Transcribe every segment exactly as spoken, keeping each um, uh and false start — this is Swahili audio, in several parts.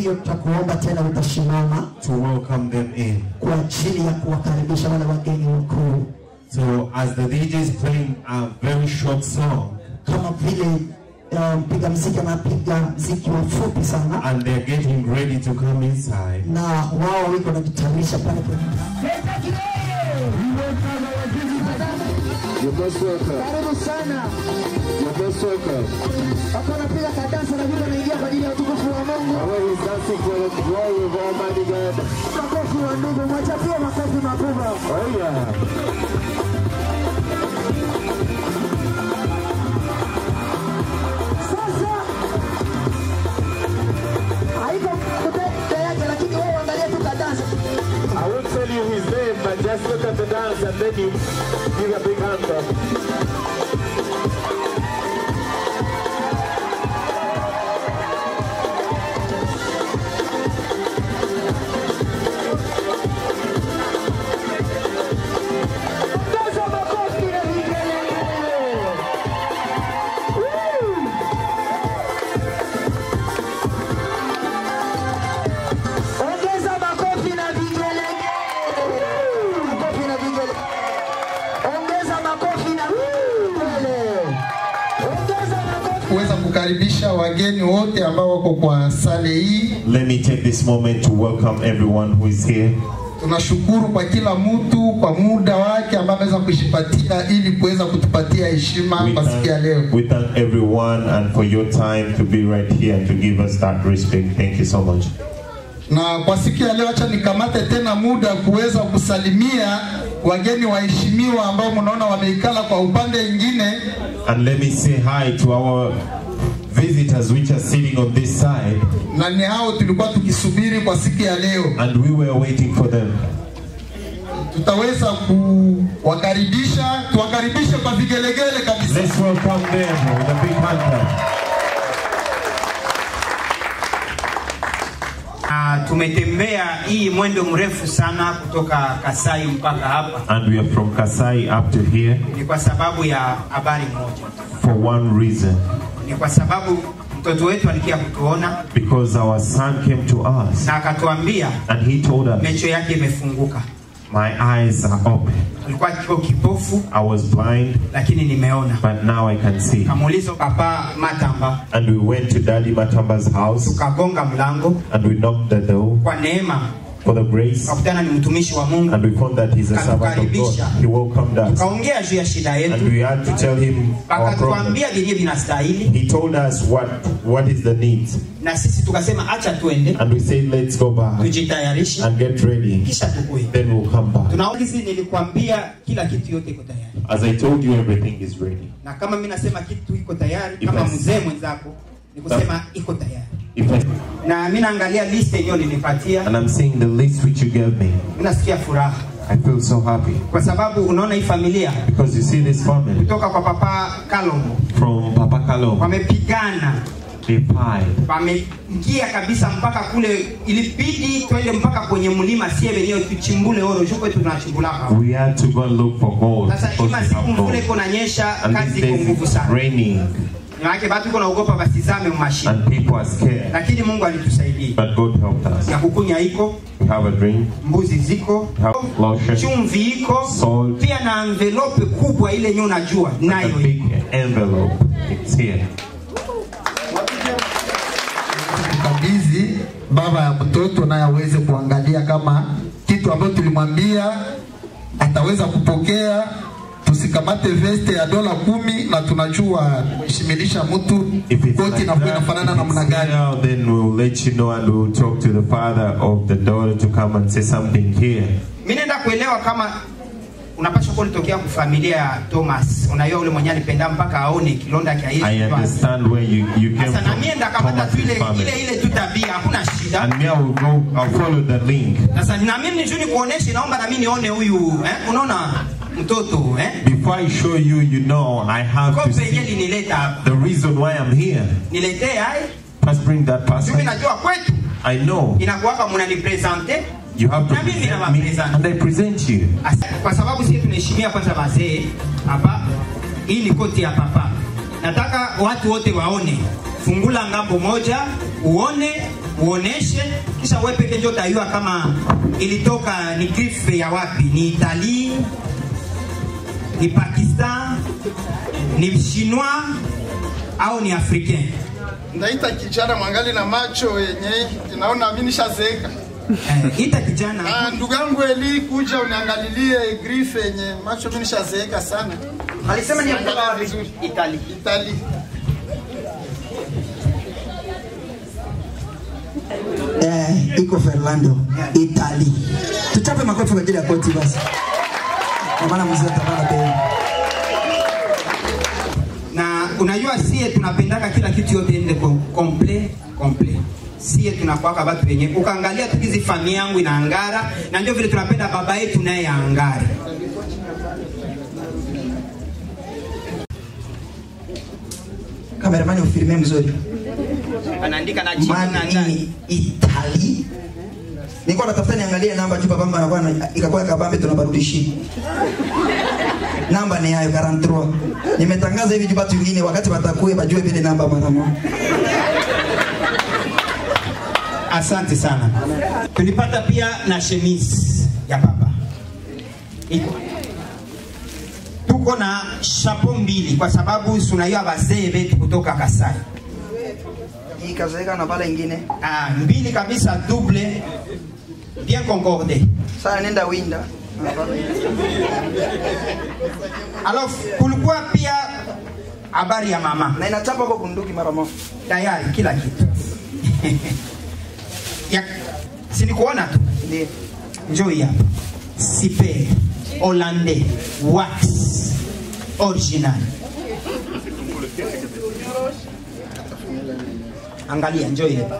hiyo tutakuomba tena utasimama to welcome them in. Kwa ajili ya kuwakaribisha wale wageni wakuu. So as the D J is playing a very short song, kama vile mpiga muziki anapiga muziki mfupi sana, and they're getting ready to come inside, na wao wiko na kitarisha pale kwa You're most welcome. Karibu sana. You're most welcome. Hakuna pia kadansa na vile anaingia kwa ajili ya utukufu wa Mungu. Our is dancing for the glory of Almighty God. Makofi wa ndugu, mwachapie makofi makubwa. Oh yeah. Sasa haiko kutete yake, lakini wewe angalia tu kadansa. I won't tell you his name, but just look at the dance and then you give a big hand up. kukaribisha wageni wote ambao wako kwa sale hii. Let me take this moment to welcome everyone who is here. Tunashukuru kwa kila mtu kwa muda wake ambao ameweza kujipatia ili kuweza kutupatia heshima kwa siku ya leo. We thank everyone and for your time to be right here and to give us that respect. Thank you so much. Na kwa siku ya leo acha nikamate tena muda kuweza kusalimia wageni waheshimiwa ambao mnaona wameikala kwa upande mwingine. And let me say hi to our visitors which are sitting on this side. Na ni hao tulikuwa tukisubiri kwa siku ya leo. And we were waiting for them. Tutaweza kuwakaribisha, tuwakaribishe kwa vigelegele kabisa. Let's welcome them with a big hand clap. Uh, tumetembea hii mwendo mrefu sana kutoka Kasai mpaka hapa. And we are from Kasai up to here. Ni kwa sababu ya habari moja. For one reason. Ni kwa sababu mtoto wetu alikia kutuona. Because our son came to us. Na akatuambia. And he told us. Macho yake imefunguka. My eyes are open. Alikuwa kipofu. I was blind. Lakini nimeona. But now I can see. Kamuuliza Papa Matamba. And we went to Daddy Matamba's house. Tukagonga mlango. And we knocked the door. Kwa neema. For the grace. And we found that he's a servant of God. He welcomed us. And we had to tell him our problem. He told us what what is the need. And we said, let's go back and get ready. Then we'll come back. As I told you, everything is ready. If I, na mimi naangalia list hiyo nilipatia. And I'm seeing the list which you gave me. Ninasikia furaha. I feel so happy. Kwa sababu unaona hii familia. Because you see this family. Kutoka kwa Papa Kalongo. From Papa Kalongo. Wamepigana. They fight. Wameingia kabisa mpaka kule, ilibidi twende mpaka kwenye mlima Siebe leo tuchimbule oro joko tunachimbula hapa. We had to go and look for gold. Sasa ima siku mvule kunanyesha, kazi iko nguvu sana. Raining. Nyake batu kuna ugopa basizame mashine. And people are scared. Lakini Mungu alitusaidia. But God helped us. Ya kukunya iko. We have a drink. Mbuzi ziko. We have lotion. Chumvi iko. Salt. Pia na envelope kubwa ile nyo najua. Nayo. A big envelope. It's here. Kabizi baba ya mtoto naye aweze kuangalia kama kitu ambacho tulimwambia ataweza kupokea. Tusikamate veste ya dola kumi na tunajua kuheshimilisha mtu koti na kunafanana namna gani. Then we'll let you know and we'll talk to the father of the daughter to come and say something here. Mimi naenda kuelewa kama unapaswa kulitokea kwa familia ya Thomas. Unaiona ule mwenye alipenda mpaka aone kilonda kia Yesu. I understand where you you came from. Sasa na mimi ndakamata tu ile ile ile tu tabia, hakuna shida. And me I will go, I'll follow the link. Sasa na mimi nijuni kuonesha, naomba na mimi nione huyu, eh? Unaona mtoto, eh? Before I show you, you know, I have to see the reason why I'm here. Niletee hai. First bring that person. Mimi najua kwetu. I know. Inakuwa kama unanipresente. You have to present me and I present you. Kwa sababu sisi tunaheshimia kwanza wazee hapa. Hii ni koti ya papa. Nataka watu wote waone. Fungula ngambo moja, uone uoneshe, kisha wewe peke ndio utajua kama ilitoka ni grife ya wapi, ni Italy, ni Pakistan, ni Chinois au ni Africain. Ndaita kijana mwangali na macho yenye inaona mimi nishazeeka. Eh, ita kijana. Ah, ndugu yangu Eli kuja uniangalilie grife yenye macho mimi nishazeeka sana. Alisema ni kutoka wapi? Italy. Italy. Eh, iko Fernando, Italy. Tuchape makofi kwa ajili ya koti basi. Kwa maana mzee atabana tena. Na unajua sie tunapendaka kila kitu yote ende komple komple. Sie tunakuwaka watu wenye ukaangalia tukizi familia yangu inaangara, na ndio vile tunapenda baba yetu naye aangare. Kameramani ufilme mzuri. Anaandika na jina na ndani Italy. Nilikuwa natafuta niangalie namba tu baba anakuwa ikakuwa kabambe tunabarudishia. Namba ni hayo arobaini na tatu. Nimetangaza hivi juu watu wengine wakati watakuwe bajue vile namba mara moja. Asante sana. Tulipata pia na chemise ya baba. Iko. Tuko na chapeau mbili kwa sababu tunaiwa wazee wetu kutoka Kasai. Hii kazeeka na pale nyingine. Ah, mbili kabisa double bien concordé. Sasa nenda winda. Alors kulikuwa pia habari ya mama. Na inachapa kwa bunduki mara moja. Tayari kila kitu. Ya sinikuona tu. Ndiyo. Njoo hapa. Super Hollandais wax original. Angalia, njoo hapa.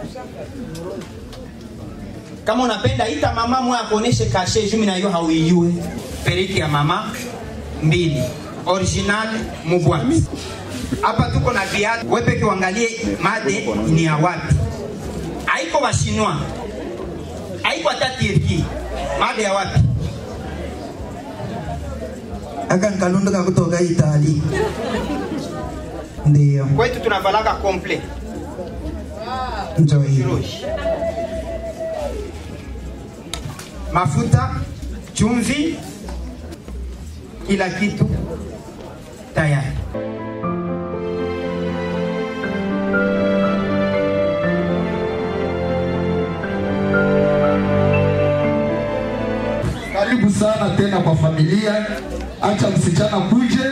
Kama unapenda ita mama mwa akuoneshe kashe jumi na hiyo hauijue. Periki ya mama mbili original mubwati. Hapa tuko na viatu. Wewe peke uangalie made ni ya wapi. Haiko wa Chinois. Haiko hata Turki. Made ya wapi? Aka nkalunduka kutoka Italy. Ndiyo. Kwetu tunavalaka komple. Njoo hii. Mafuta, chumvi, kila kitu tayari. Karibu sana tena kwa familia. Acha msichana kuje.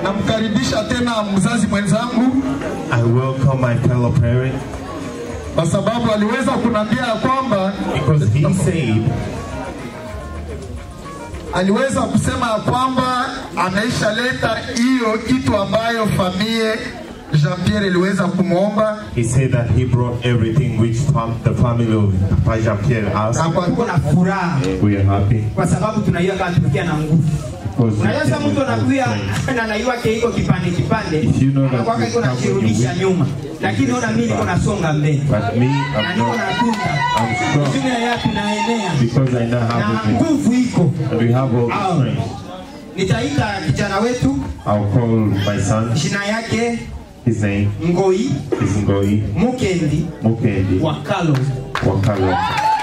Namkaribisha tena mzazi mwenzangu. I welcome my fellow parent. Kwa sababu aliweza kunambia kwamba because he said aliweza kusema kwamba anaisha leta hiyo kitu ambayo familia Jean-Pierre iliweza kumuomba. He said that he brought everything which the family of Jean-Pierre asked. Tuko na furaha. We are happy. Kwa sababu tunaiwa kama tumekia na nguvu. Unaweza mtu anakuya na anaiwa kile kipande kipande. Anakuwa iko na kurudisha nyuma. Lakini ona mimi niko nasonga mbele. But me I'm not. I'm strong. Because I now have nguvu iko. We have all the strength. Nitaita kijana wetu. I'll call my son. Jina yake his name Ngoi is Ngoi Mukendi Mukendi Wakalo Wakalo.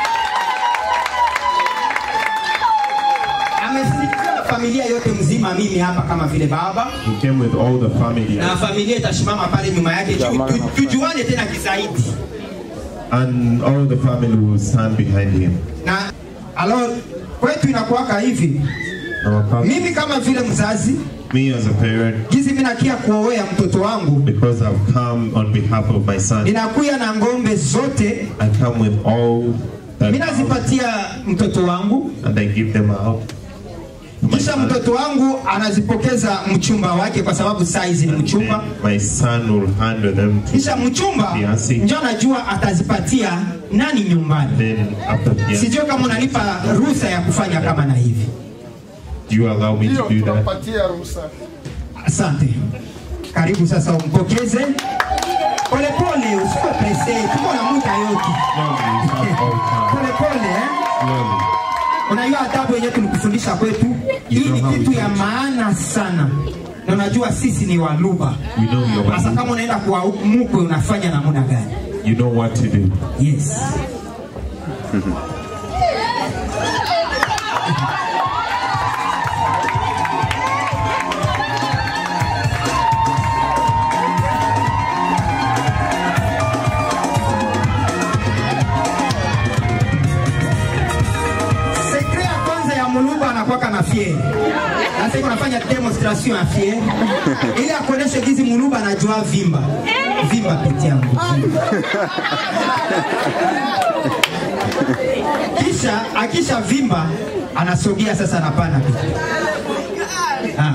Amesindikiza familia yote mzima, mimi hapa kama vile baba. He came with all the family. Na familia itasimama pale nyuma yake tujuane tena kizaidi. And all the family will stand behind him. Na alors kwetu inakuwa hivi. Mimi kama vile mzazi, me as a parent, gizi mimi nakia kuoea mtoto wangu, because I've come on behalf of my son. Ninakuya na ngombe zote. I come with all that. Mimi nazipatia mtoto wangu and I give them out. Kisha mtoto wangu anazipokeza mchumba wake kwa sababu size ni mchumba. My son will handle them to Kisha mchumba ndio anajua atazipatia nani nyumbani. Then after sijui kama unanipa ruhusa ya kufanya kama na hivi. Do you allow me to do that? Tunapatia ruhusa. Asante. Karibu sasa umpokeze. Pole pole, usiwe presse, tuko na muda yote. Pole pole eh? Slowly. Unajua adabu yenyewe tulikufundisha kwetu. Hii ni kitu ya maana sana. Na unajua sisi ni Waluba. Sasa kama unaenda kwa mkwe unafanya namna gani? You know what to do. Yes. Anakuwa na fier. Sasa hivi anafanya demonstration ya fier. Ili akuoneshe gizi Muluba anajua vimba. Vimba pete yangu. Kisha akisha vimba anasogea sasa anapana pete. Ah.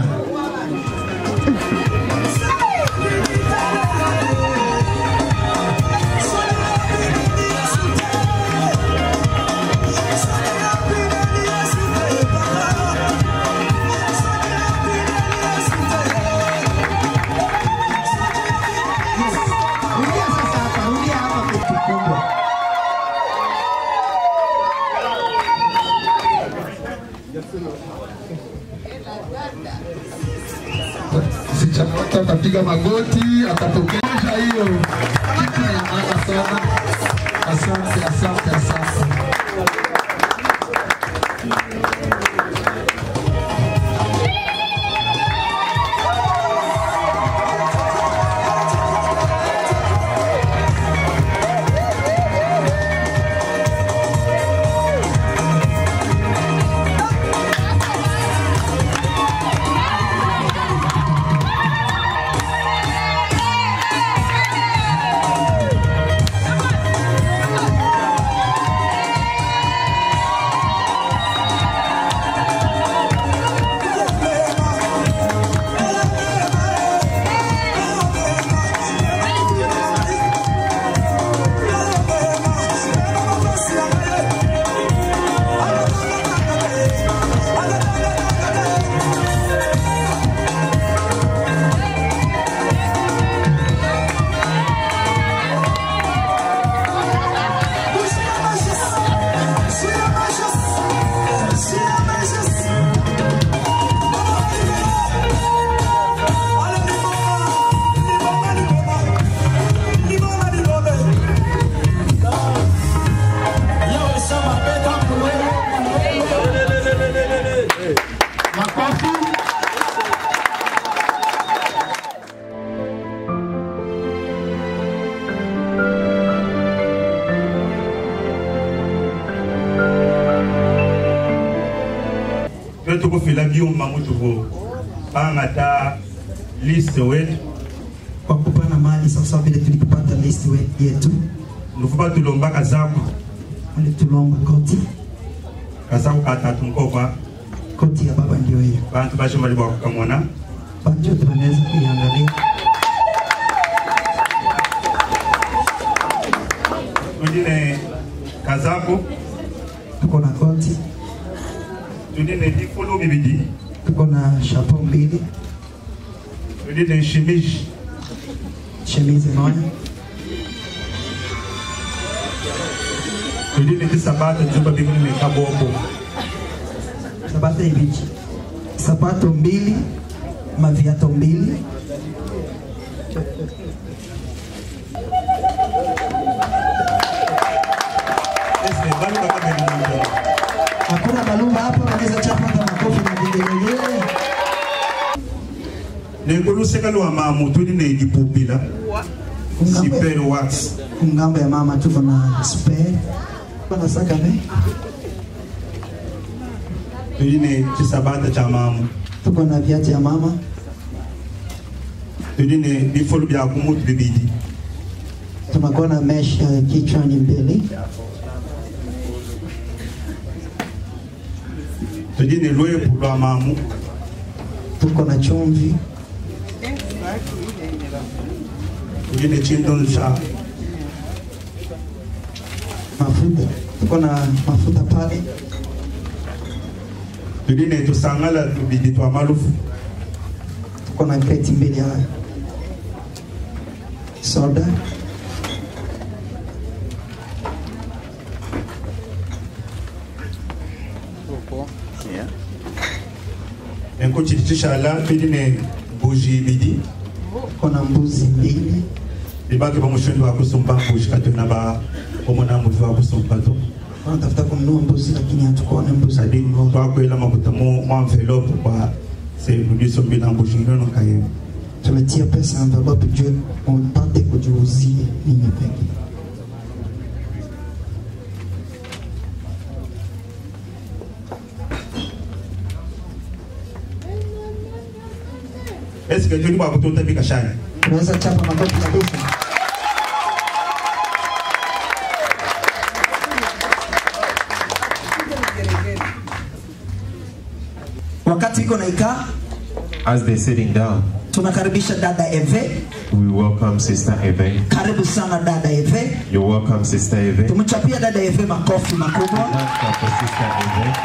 Sichapata atapiga magoti, atatokesha hiyo kitu ya maana sana. Asante, asante, asante. Tuko fila biyo mamutu bo. Bangata list wetu kwa kupana mali sasa vile tulipata list yetu. Nukuba tulomba kazabu. Wale tulomba koti. Kazabu katatu mkoba. Koti ya baba ndio hiyo. Bantu basho mali kwa kukamwana. Bantu tunaweza kuiangalia. Tudine kazabu. Tuko na koti. Tudine difulu bibidi. Tuko na chapeau mbili. Tudine chemise. Chemise moja. Tudine kisabato nzuba bingine kaboko. Sabato hivi. Sabato mbili, maviato mbili. Hakuna balumba hapa, wanaweza chapa hata makofi na vigelegele. Nengoluseka lwa mamu tudine igipupila. Super wax. Ngambo ya mama tuko na spare. Kuna saka ne? Tudine kisabata cha mamu. Tuko na viatu ya mama. Tudine bifolu bya kumutu bibidi. Tunakuwa na mesh ya kichwa ni mbili. Tudine lwepu lwa mamu. Tuko na chumvi. Tudine chindon cha mafuta. Tuko na mafuta pale. Tudine tusangala tubidi twa malufu. Tuko na kreti mbili ya soda. Yeah. Enko chitisha la tudine buji bidi. Kuna mbuzi mbili. Ibaki ba mushondo wa kusumba mbuji katuna ba omona mbuzi wa kusumba to. Tunatafuta kununua mbuzi lakini hatukuona mbuzi. Hadi kwa kwela makuta mu envelope kwa c'est nous mbili mbuji ndio kaye. Tumetia pesa envelope juu mpate kujiuzie ninyi peke. Est-ce que tu vas kutonda bikashani? Tunaweza chapa makofi kabisa. Wakati iko naika, as they sitting down, tunakaribisha dada Eve. We welcome Sister Eve. Karibu sana dada Eve. You're welcome Sister Eve. Tumchapia dada Eve makofi makubwa. For Sister Eve.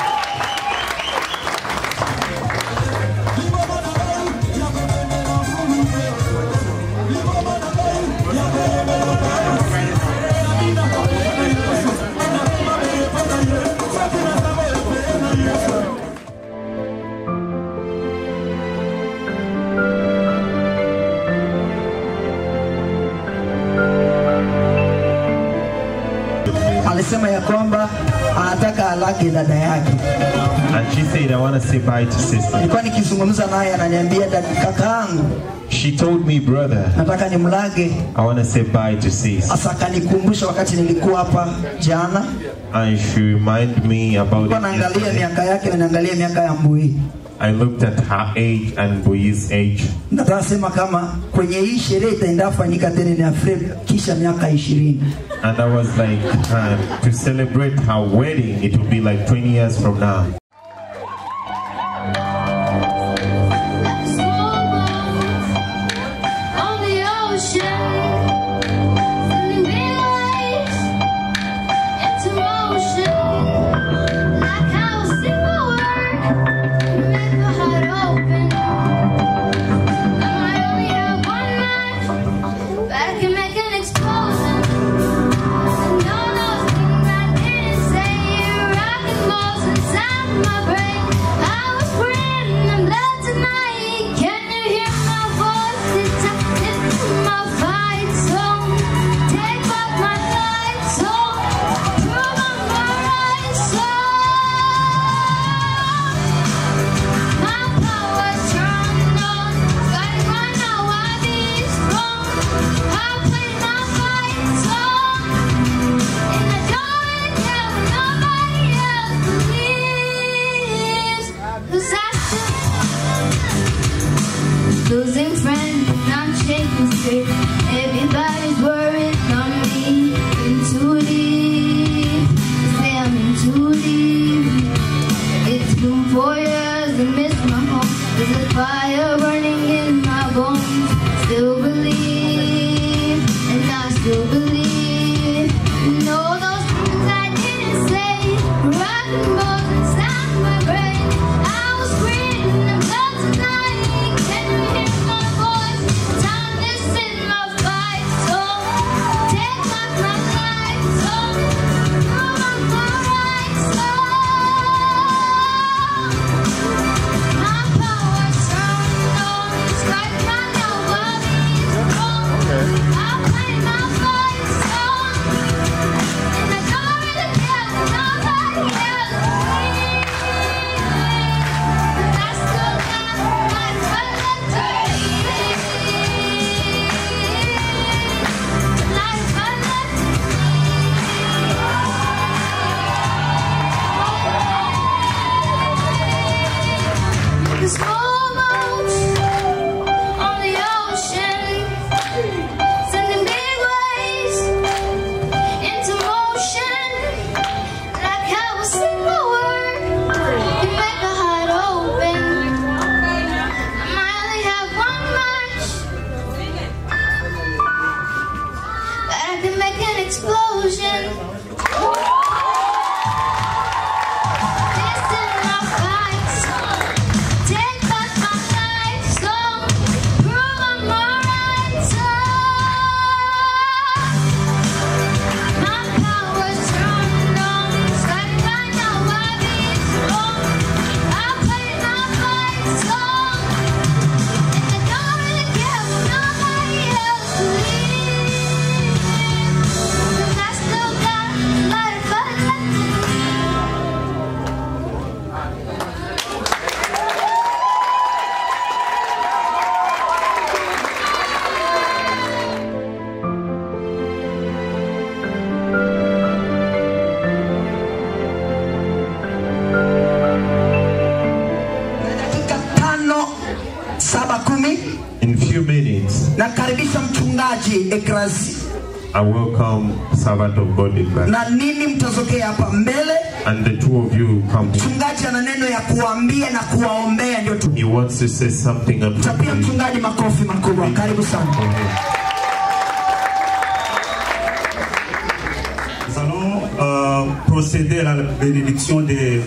Alisema ya kwamba anataka alage dada yake. And she said, I want to say bye to sister. Nilikuwa nikizungumza naye ananiambia dada kakaangu. She told me, brother, nataka nimlage. I want to say bye to sis. Asa kanikumbusha wakati nilikuwa hapa jana. And she reminded me about it. Naangalia miaka yake na naangalia miaka ya Mbui. I looked at her age and Bui's age. Nataka sema kama kwenye hii sherehe itaenda fanyika tena ni Afrika kisha miaka ishirini. And I was like, uh, to celebrate her wedding, it will be like twenty years from now. calling friends, not shaking straight. Everybody's worried on me. In too deep, say I'm in too deep. It's been four years and miss my home. There's a fire burning in my bones. Still believe, and I still believe. No, those things I didn't say, rocking balls inside my brain. I was screaming about tonight. Can you hear my voice? Time this is my fight. So take back my life. So ruin my right. So my power's turned on. Strike my nobody's wrong. I play my fight song, and I don't really care what nobody else believes. 'Cause I still got life left to live. Life left to live. The small boats on the ocean, sending big waves into motion. Like how a single word can make a heart open. I might only have one match, but I can make an explosion. This is my fight song. Take back my life song. Prove I'm alright song. My power's turned on. Strike by nobody's wrong. I play my fight song, and I don't really care what nobody else believes. 'Cause I still got life left in me. Dakika tano saba kumi In few minutes, nakaribisha mchungaji Ekrazi. I welcome servant of God in back. Na nini mtazokea hapa mbele? And the two of you come. Mchungaji ana neno ya kuambia na kuwaombea ndio tu. He wants to say something about Tapia mchungaji makofi makubwa. Karibu sana. Nous allons euh, procéder à la bénédiction des,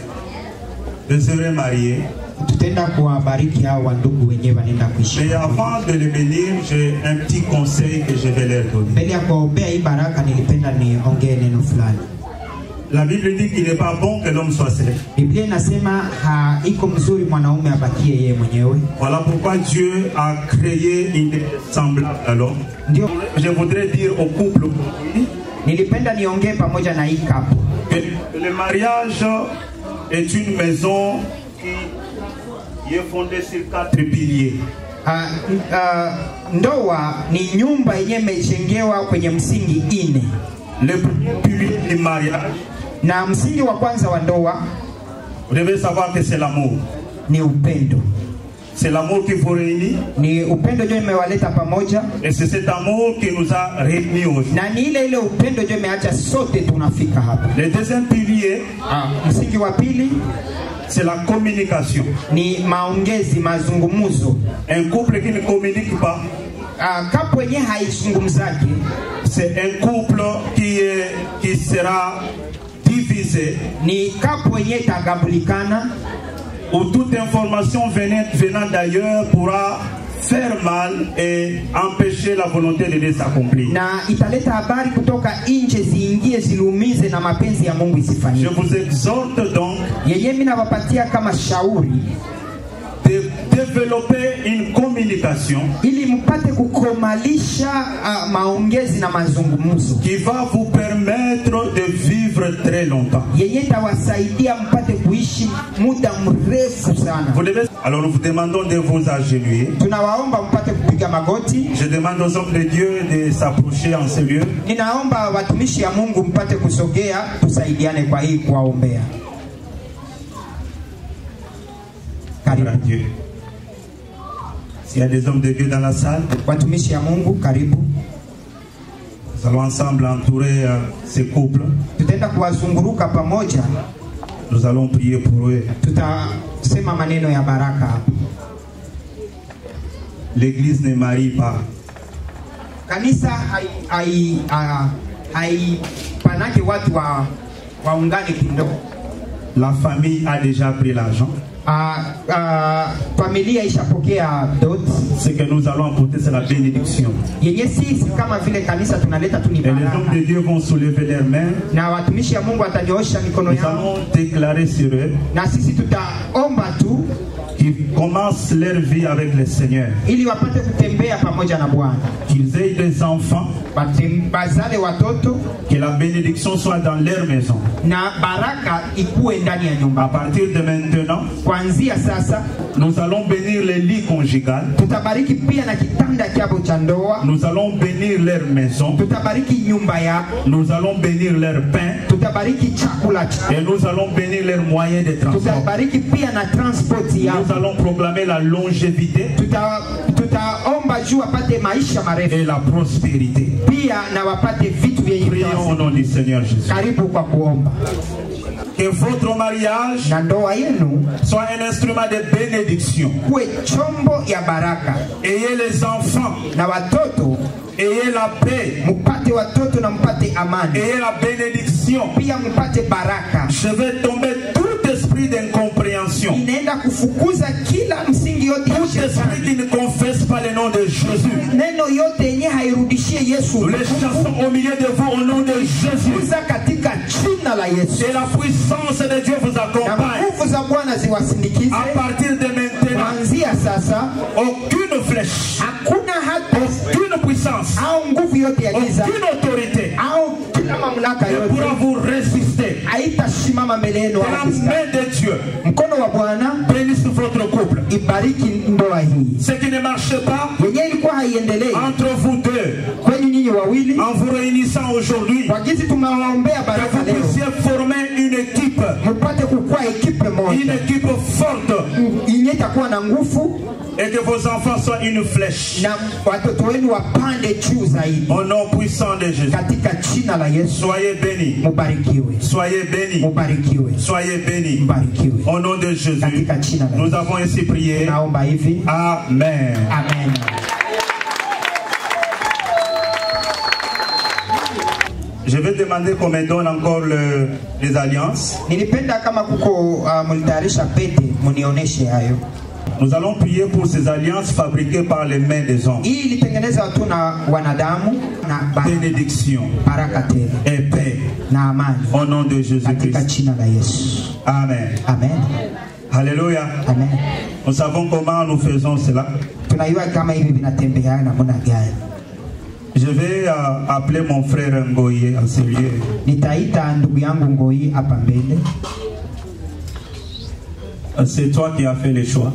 des heureux mariés. Tutaenda kuwabariki hao wandugu wenyewe wanaenda kuishi. Mais avant de les bénir, j'ai un petit conseil que je vais leur donner. Mbele ya kuwaombea hii baraka, nilipenda niongee neno fulani. La Bible dit qu'il n'est pas bon que l'homme soit seul. Biblia inasema haiko mzuri mwanaume abakie yeye mwenyewe. Voilà pourquoi Dieu a créé une semblable à l'homme. Ndio je voudrais dire au couple, nilipenda niongee pamoja na hii couple. Que le mariage est une maison qui est fondée sur quatre piliers. Uh, uh, ndoa ni nyumba yenye imejengewa kwenye msingi ine. Le premier pilier du mariage, na msingi wa kwanza wa ndoa, vous devez savoir que c'est l'amour. Ni upendo. C'est l'amour qui vous réunit. Ni upendo ndio imewaleta pamoja. Et c'est cet amour qui nous a réunis aujourd'hui. Na ni ile ile upendo ndio imeacha sote tunafika hapa. Le deuxième pilier, ah, msingi wa pili, c'est la communication. Ni maongezi, mazungumzo. Un couple qui ne communique pas, uh, couple yenye haizungumzaki, c'est un couple qui est, qui sera divisé. Ni couple yenye itagabulikana, où toute information venant, venant d'ailleurs pourra faire mal et empêcher la volonté de Dieu s'accomplir. Na italeta habari kutoka nje ziingie zilumize na mapenzi ya Mungu isifanyike. Je vous exhorte donc yeye mimi nawapatia kama shauri de développer une communication ili mpate kukomalisha uh, maongezi na mazungumzo qui va vous permettre de vivre très longtemps. Yeye tawasaidia mpate kuishi muda mrefu sana. Vous devez... Alors nous vous demandons de vous agenouiller. Tunawaomba mpate kupiga magoti. Je demande aux hommes de Dieu de s'approcher en ce lieu. Ninaomba watumishi ya Mungu mpate kusogea tusaidiane kwa hii kuwaombea. S'il y a des hommes de Dieu dans la salle, watumishi ya Mungu karibu. Nous allons ensemble entourer euh, ces couples. Tutaenda kuwazunguruka pamoja. Nous allons prier pour eux. Tutasema maneno ya baraka. L'église ne marie pas. Kanisa hai hai hai panake watu wa waungane kidogo. La famille a déjà pris l'argent. Uh, uh, familia ishapokea dot. Ce que nous allons apporter, c'est la bénédiction. Yenye sisi kama vile kanisa tunaleta tu ni baraka. Et les hommes de Dieu vont soulever leurs mains. Na watumishi ya Mungu watanyoosha mikono yao. Nous allons déclarer sur eux. Na sisi tutaomba tu qu'ils commencent leur vie avec le Seigneur. Ili wapate kutembea pamoja na Bwana. Qu'ils aient des enfants. Bazale watoto. Que la bénédiction soit dans leur maison. Na baraka ikuwe ndani ya nyumba. À partir de maintenant, kuanzia sasa, nous allons bénir les lits conjugales. Tutabariki pia na kitanda kyabo cha ndoa. Nous allons bénir leur maison. Tutabariki nyumba yao. Nous allons bénir leur pain. Tutabariki chakula. Et nous allons bénir leurs moyens de transport. Tutabariki pia na transport yao. Nous allons proclamer la longévité. Tuta tutaomba juu wapate maisha marefu. Et la prospérité. Pia na wapate vitu vyenye. Prions au nom du Seigneur Jésus. Karibu kwa kuomba. Que votre mariage soit un instrument de bénédiction. Ayez les enfants. Ayez la paix. Ayez la bénédiction. Je vais tomber tout esprit d'incompréhension. Tout esprit qui ne confesse pas le nom de Jésus. Les chansons au milieu de vous au nom de Jésus. Et la puissance de Dieu vous accompagne. À partir de maintenant, aucune flèche, aucune puissance, aucune autorité ne pourra vous résister. La main de Dieu bénisse votre couple. Ce qui ne marche pas entre vous deux, en vous réunissant aujourd'hui, que vous puissiez former une équipe, une équipe forte, et que vos enfants soient une flèche. Au nom puissant de Jésus, soyez bénis, soyez bénis, soyez bénis. Au nom de Jésus, nous avons ainsi prié. Amen. Amen. Je vais demander qu'on me donne encore le, les alliances. Nous allons prier pour ces alliances fabriquées par les mains des hommes. Bénédiction et paix. Au nom de Jésus-Christ. Amen. Amen. Alléluia. Amen. Nous savons comment nous faisons cela. Je vais euh, appeler mon frère Ngoye en ce lieu. C'est toi qui as fait le choix.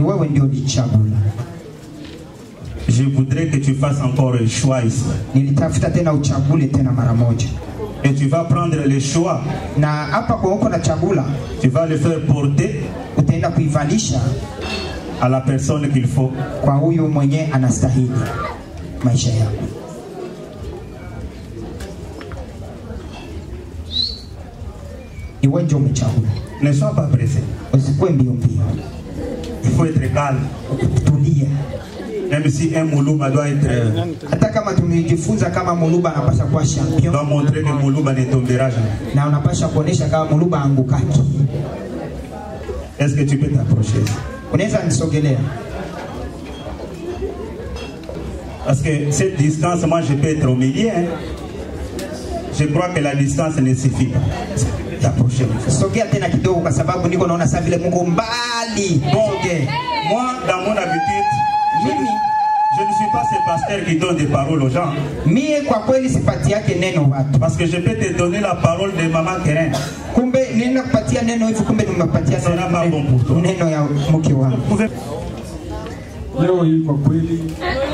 Je voudrais que tu fasses encore un choix ici. Et tu vas prendre le choix. Tu vas le faire porter à la personne qu'il faut. Ne sois pas pressé. Il faut être calme. Même si un Moulouba doit être doit montrer que Moulouba ne tombera jamais. Est-ce que tu peux t'approcher? Parce que cette distance, moi je peux être au milieu. Hein. Je crois que la distance ne suffit pas. T'approcher. Bon, moi, dans mon habitude, je, je ne suis pas ce pasteur qui donne des paroles aux gens. Parce que je peux te donner la parole de Maman Keren. Ce sera pas bon pour toi. Leo hii kwa kweli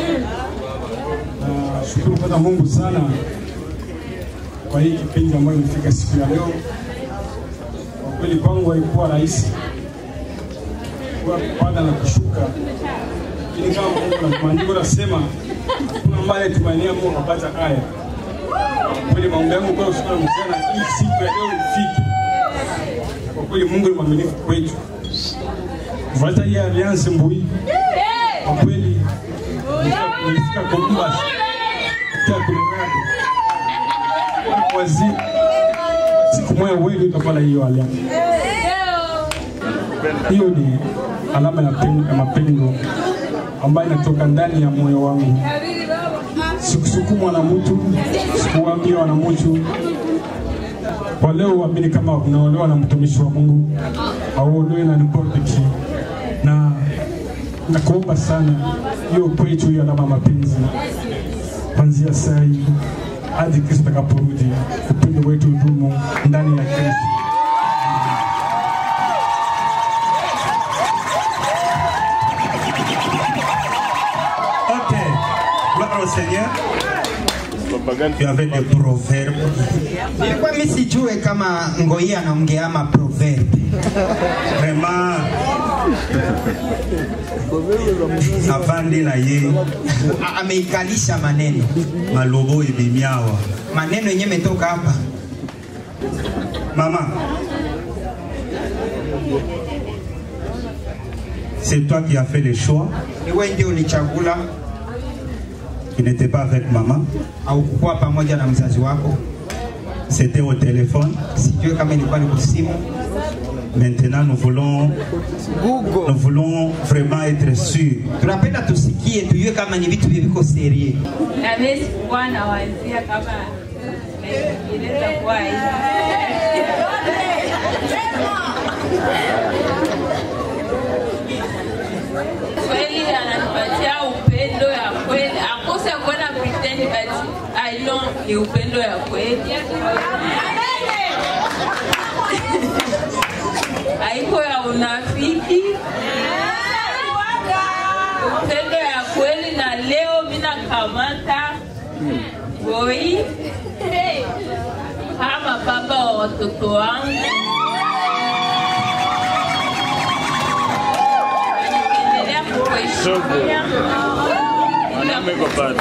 nashukuru kwa Mungu sana kwa hii kipindi ambayo imefika siku ya leo. Kwa kweli kwangu haikuwa rahisi kwa kupanda na kushuka, Lakini kama Mungu maandiko yanasema kuna mbaya tumainia Mungu kapata haya. Kweli maombi yangu kwa usiku mchana hii siku ya leo ifike. Kwa kweli Mungu ni mwaminifu kwetu. Vuelta hii Alliance Mbui. Kwa kweli nilifika Columbus. Kwa Colorado. Kwa waziri. Siku moja wewe utakuwa na hiyo Alliance. Hiyo ni alama ya pendo, ya mapendo ambayo inatoka ndani ya moyo wangu. Sikusukumwa na mtu, sikuambiwa na mtu. Kwa leo uamini kama unaolewa na mtumishi wa Mungu au uolewe na nipotiki. Na nakuomba sana hiyo kwetu hiyo alama mapenzi. Kuanzia saa hii hadi Kristo atakaporudi, upendo wetu udumu ndani ya Kristo. Seigneur, tu avais des proverbes. Nilikuwa mimi sijue kama Ngoyi anaongea ama proverbe. Vraiment. Afandi na ye ameikalisha maneno. Malobo ibimiawa. Maneno yenyewe metoka hapa. Maman. C'est toi qui as fait le choix. Ni wewe ndio ulichagula. Tu n'étais pas avec maman. Haukuwa pamoja na mzazi wako. C'était au téléphone. Sijui kama ilikuwa ni kwa simu. Maintenant nous voulons Google. Nous voulons vraiment être sûrs. Tunapenda tusikie tujue kama ni vitu viko serious. Na mimi sikuwa nawazia kama inaweza kuwa hivi. Kweli ananipatia upendo ya kweli. Akose kuona pretend but I know ni upendo ya kweli. Haiko ya unafiki. Upendo ya kweli na leo mimi nakamata Ngoyi kama baba wa watoto wangu. So good. Make a bad.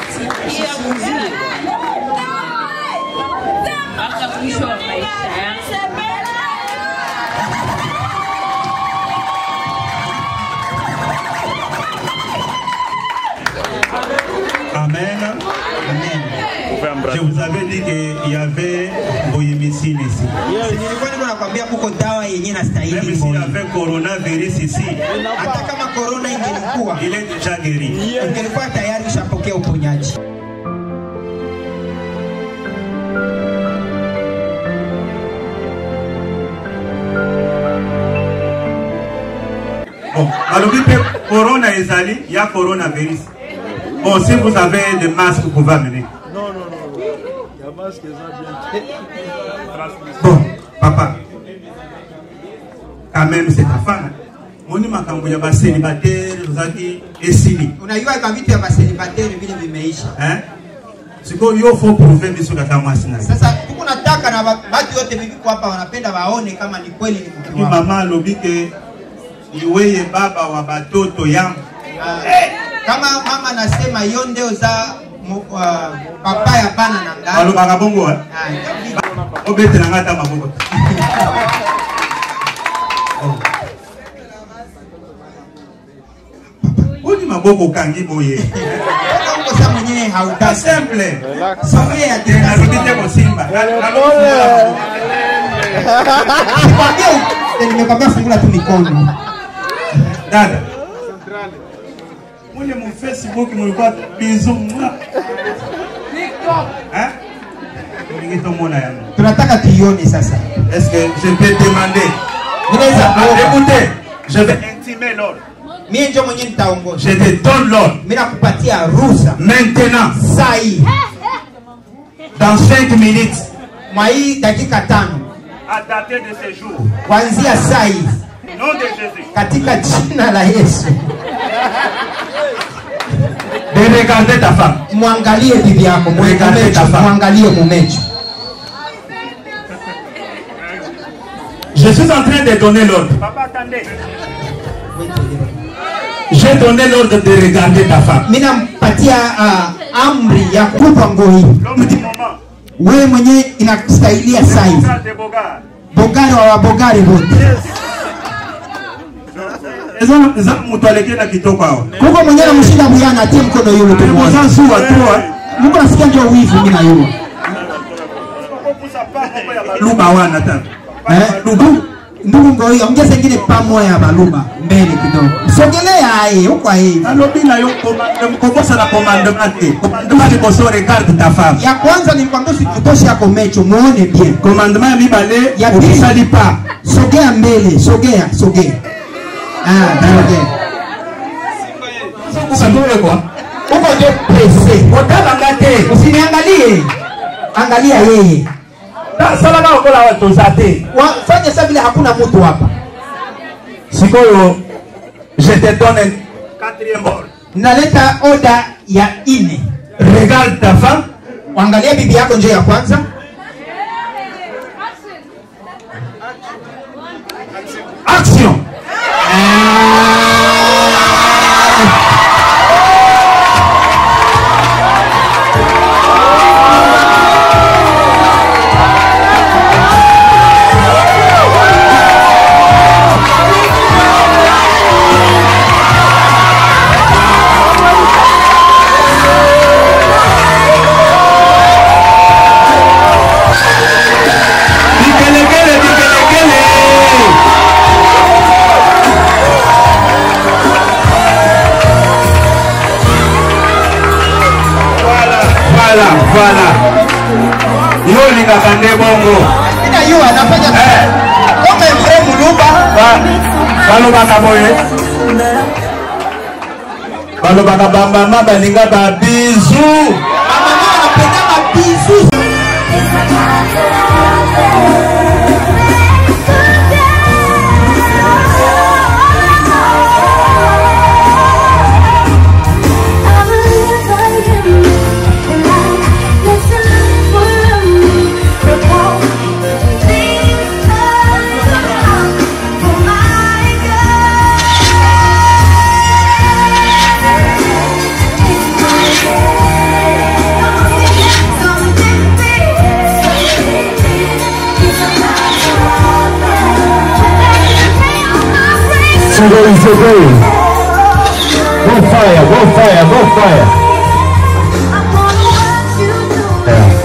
Aka mwisho wa maisha yangu. Amen. Amen. Je vous avais dit qu'il y avait Boyemissine ici. Nilikuwa niko nakwambia kuko dawa yenyewe inastahili. Même s'il y avait coronavirus ici. Hata kama corona ingelikuwa, il est déjà guéri. Ingelikuwa tayari ushapokea uponyaji. Bon, alors que corona est allé, il y a coronavirus. Bon, si vous avez des masques, vous pouvez amener. Non, non, non. Il y a masque qui est Bon, papa. Quand même, c'est ta femme. On dit makambo ya célibataire, zaki esili. Unajua kama vitu ya célibataire vile vimeisha. Hein? Siko yo faut prouver biso kata mwasina. Sasa tuko nataka na watu wote viviko hapa wanapenda waone kama ni kweli ni mke wao. Mama lobike iweye baba wa batoto yangu. Kama mama anasema hiyo ndio za uh, papa ya bana na ngani. Alo baka bongo eh? Obete na ngata maboko. Odi maboko kangi boye. Uko sasa mwenyewe hautaki. Simple. Sasa ya tena rudite kwa Simba. Nikwambia nimekwambia fungula tu mikono. Dada. Mwenye mu Facebook mulikuwa bizu mwa. Hein? Ningito mona yangu. Tunataka tuione sasa. Est-ce que je peux demander? Écoutez, je vais intimer l'ordre. Mimi ndio mwenyewe nitaongoza. Je te donne l'ordre. Mimi nakupatia ruhusa. Maintenant, saa hii. Dans cinq minutes. Mwa hii dakika tano. À dater de ce jour. Kuanzia saa hii. Nom de Jésus. Katika jina la Yesu. De regarder ta femme. Muangalie bibi yako, muangalie ta femme, muangalie mumecho. Je suis en train de donner l'ordre. Papa, attendez. J'ai donné l'ordre de regarder ta femme. Mina mpatia uh, amri ya kupa nguo hii. Wewe mwenye inakustahilia size. Bogari wa bogari wote. Ezo za mtu alekena kitoko hao. Kuko mwenye na mshinda buyana atie mkono yule tu. Mwanzo suwa tu. Mungu nasikia ndio wivu mimi na yule. Luba wana tena. Eh, ndugu ndugu ngoi ongeza ingine pamoja ya baluba mbele kidogo. Sogelea yeye huko yeye. Alobina yo komosa na commandement. Commandement ko so regarde ta femme. Ya kwanza nilikwambia usikutoshe yako mecho muone bien. Commandement mibale ya usali pa. Sogea mbele, sogea, sogea. Ah, sogea. Sogea kwa. Uko ndio pese. Wataka ngate. Usiniangalie. Angalia yeye. Sala na okola watu zate. Fanya sasa vile hakuna mtu hapa. Sikoyo je te donne un quatrième ordre. Naleta oda ya ine. Regarde ta femme. Angalia bibi yako nje ya kwanza. Action. Voilà. Yo linga kande bongo. Ina yo anafanya eh. Kama mre muluba. Ba. Balo baka boye. Balo baka bamba mama linga ba bizu. Mama mama anapenda ba bizu. So there is a way. Go fire, go fire, go fire. Yeah.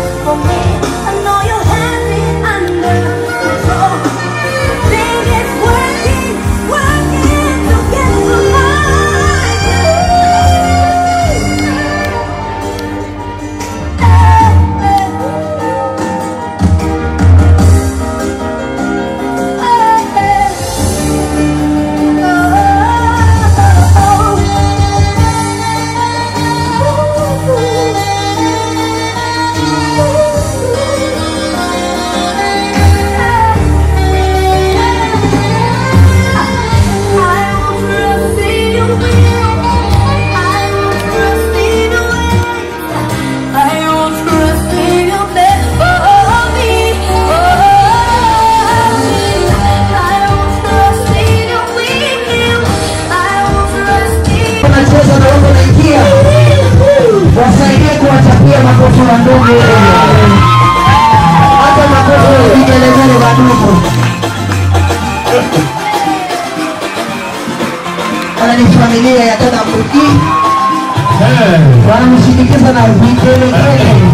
Wasaidie kuwachapia makofi wa ndugu. Hata makofi vigelegele wa ndugu. Wana ni familia ya Dada Mbuki. Wanamshindikiza na vigelegele.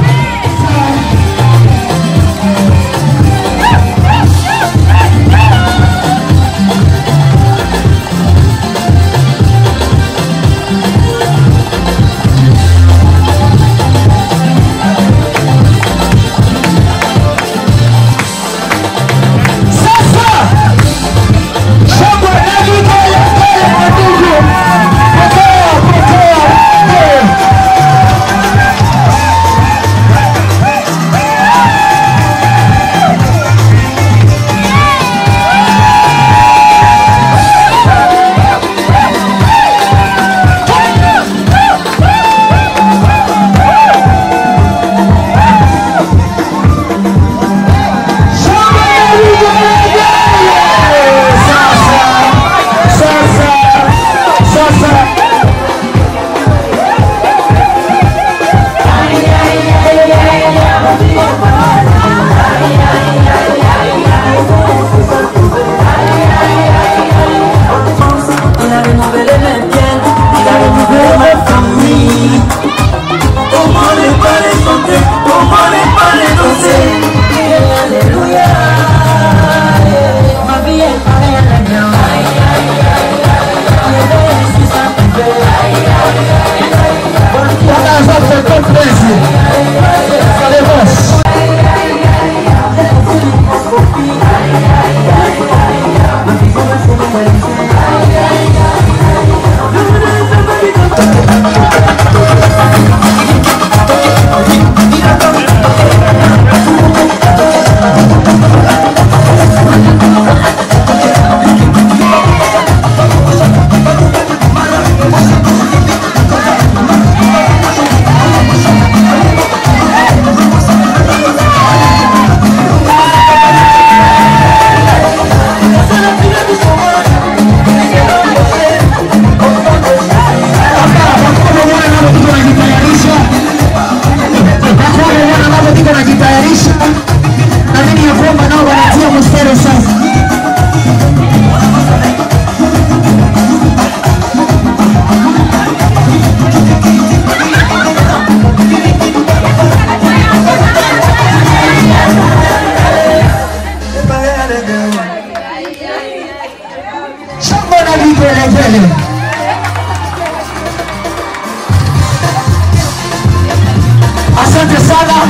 Asante sana.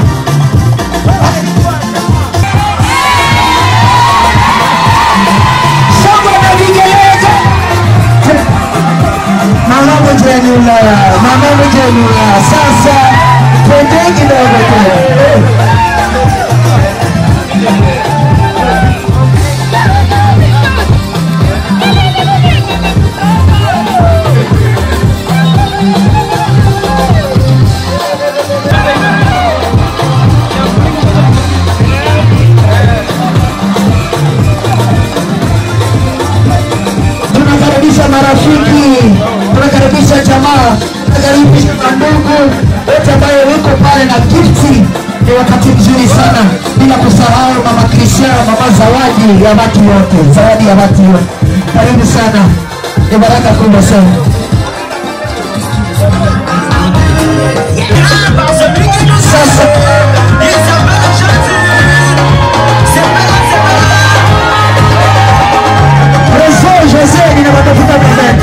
Mama mjenula, mama mjenula. Sasa twende kidogo tu. Tunakaribisha marafiki, tunakaribisha jamaa, tunakaribisha ndugu wote ambao wako pale na gifti. Ni wakati mzuri sana, bila kusahau mama Christian, mama zawadi ya watu wote, zawadi ya watu wote. Karibu sana, ni baraka kubwa sana. Sasa José, nina watafuta pembeni.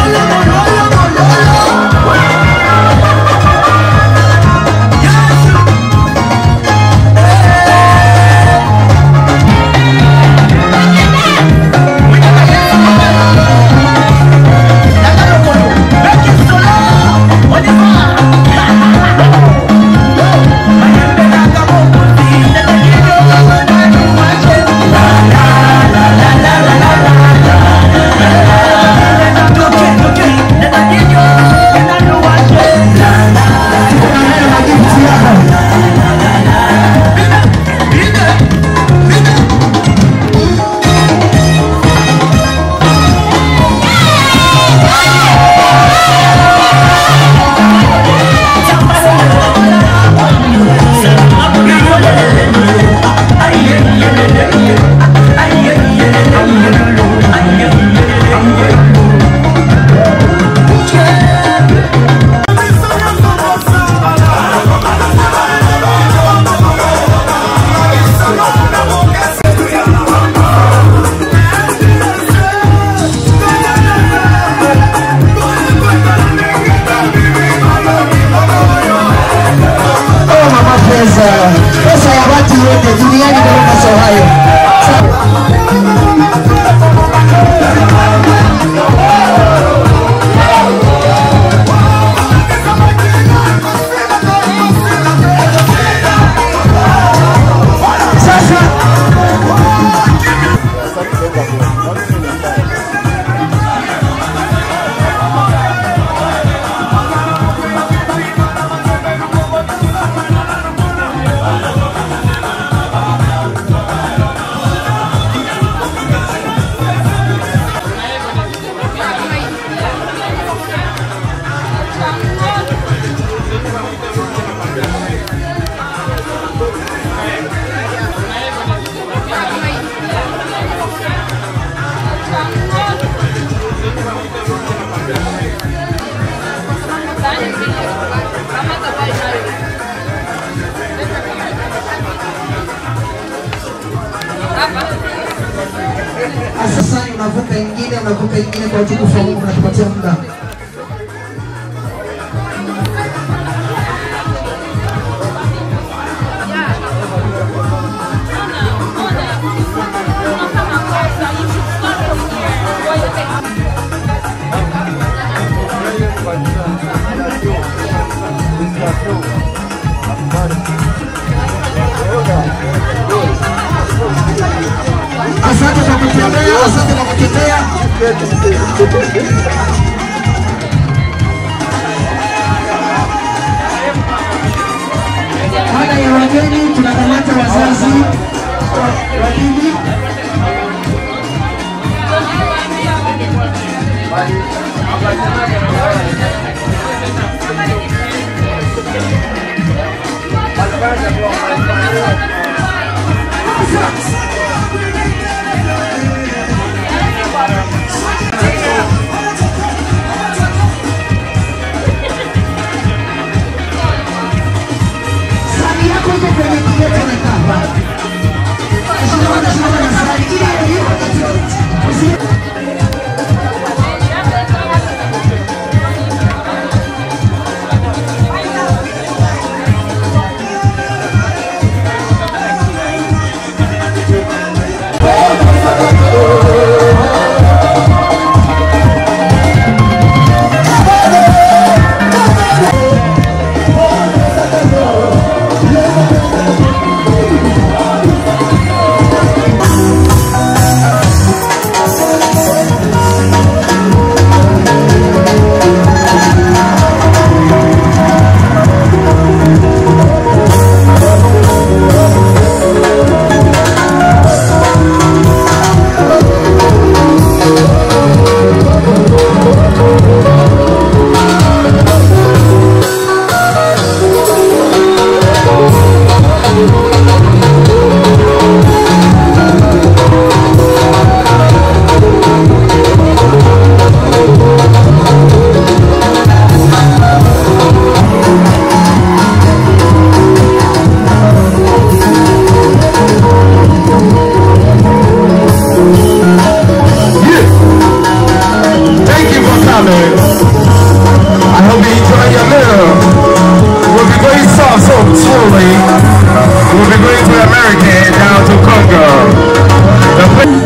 Pesa ya watu wote duniani kwa pesa hayo. Sasa unavuka ingine, unavuka ingine kwa utukufu wa Mungu, natupatia muda. Asante kwa kutembea, asante kwa kutembea. Baada ya wageni tunakamata wazazi wawili. shortly, we'll be going to America and down to Congo.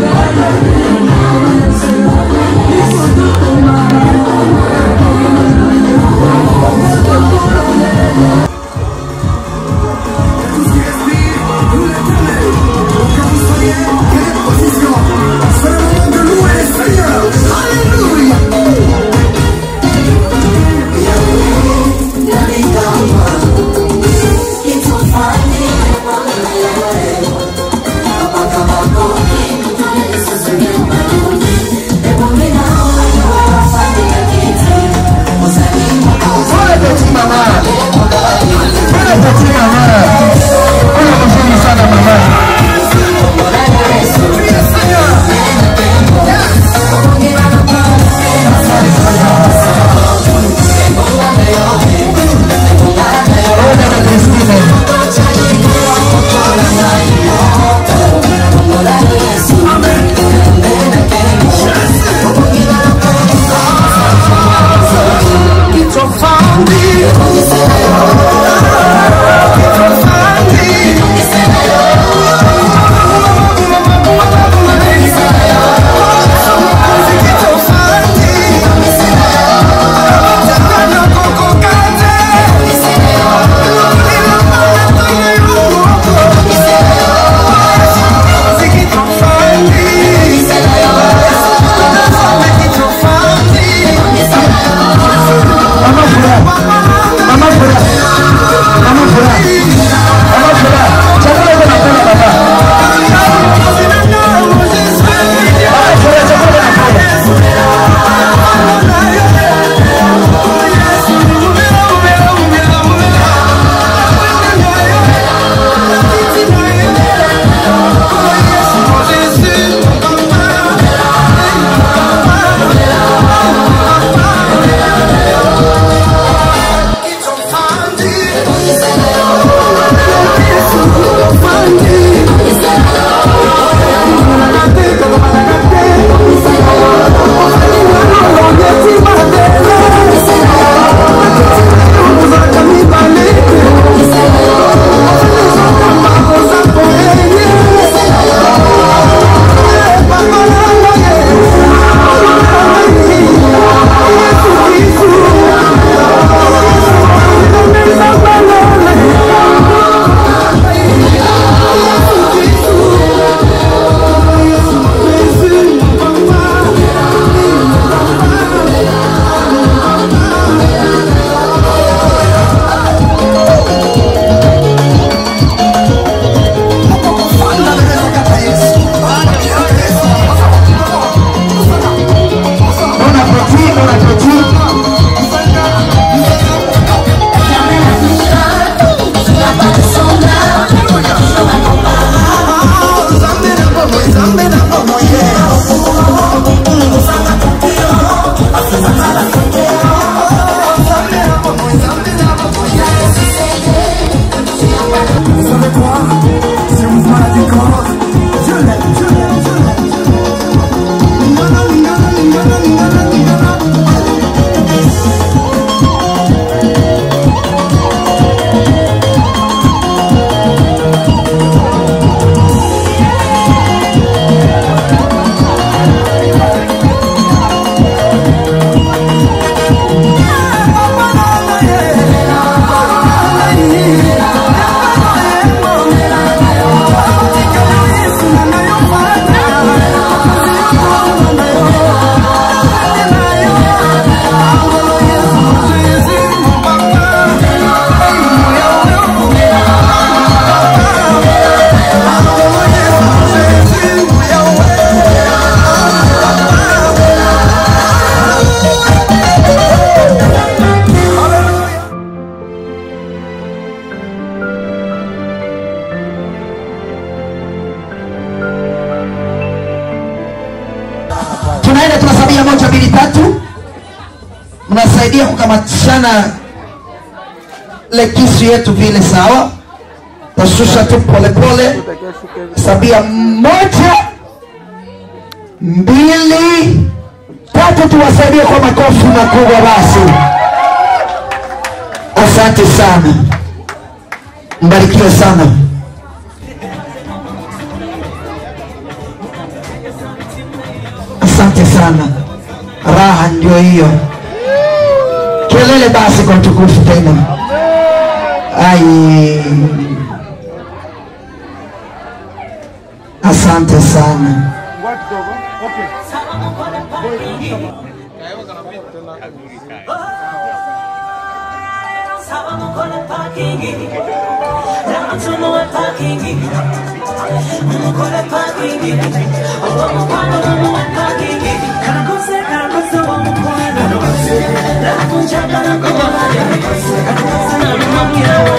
tunaenda tunasabia moja mbili tatu, mnasaidia kukamatishana le kisu yetu vile, sawa? Tashusha tu pole pole, sabia moja mbili tatu, tuwasaidie kwa makofi makubwa basi. Asante sana. Mbarikiwe sana. Asante sana. Raha ndio hiyo. Kelele basi kwa utukufu tena. Ai. Asante sana. Come on.